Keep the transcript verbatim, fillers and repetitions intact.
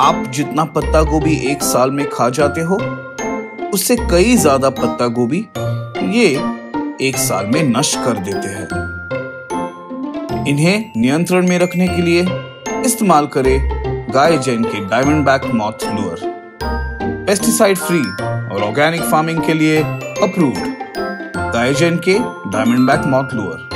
आप जितना पत्ता गोभी एक साल में खा जाते हो, उससे कई ज्यादा पत्ता गोभी ये एक साल में नष्ट कर देते हैं। इन्हें नियंत्रण में रखने के लिए इस्तेमाल करें गायजेन के Diamondback moth lure, pesticide free और ऑर्गेनिक फार्मिंग के लिए अप्रूव्ड गायजेन के डायमंडबैक मॉथ लूअर।